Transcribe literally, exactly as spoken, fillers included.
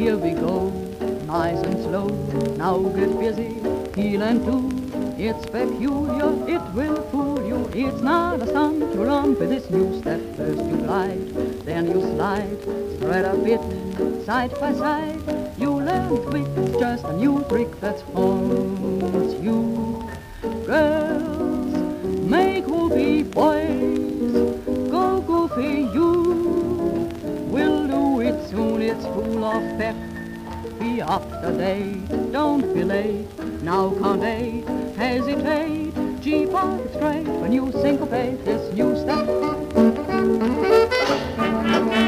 Here we go, nice and slow. Now get busy, heel and two. It's peculiar, it will fool you. It's not a stunt to romp with this new step. First you glide, then you slide, spread a bit, side by side. You learn quick, it's just a new trick that haunts you. Girls, make goofy, boys, go goofy, you. We'll do it soon, it's full of pep. Be up to date, don't be late. Now can't eight, hesitate. Keep on straight when you syncopate this new step.